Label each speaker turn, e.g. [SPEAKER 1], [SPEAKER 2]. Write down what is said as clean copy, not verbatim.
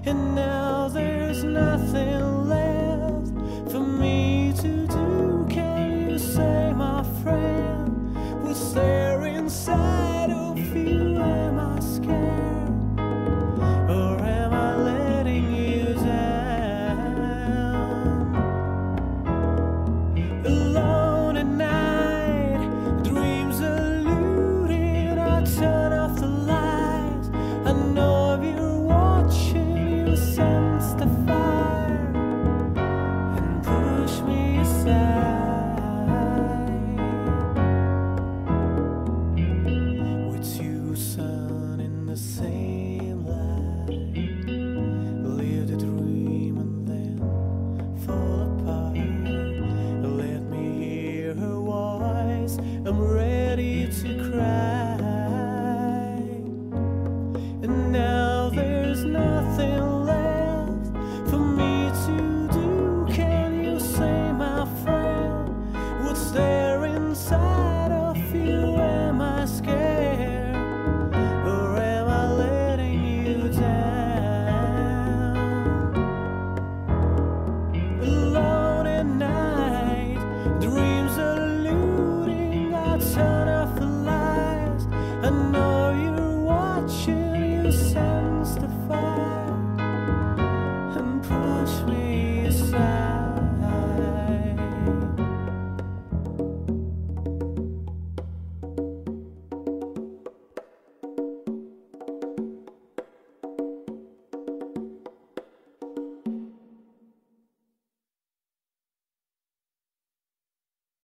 [SPEAKER 1] and now there's nothing left for me to do. Can you say, my friend, what's there inside of you? Am I scared, or am I letting you down? Alone at night, dreams eluding, I turn off the lights. I know if you're watching, you sense the fire and push me aside. With you, sun, in the same light, live the dream and then fall apart. Let me hear her voice, I'm ready to cry. And now there's nothing left for me to do. Can you say, my friend, what's there inside of you? Am I scared, or am I letting you down? Alone at night, dreams eluding, I turn off the lights. I know you're watching, you sense the fire and push me aside.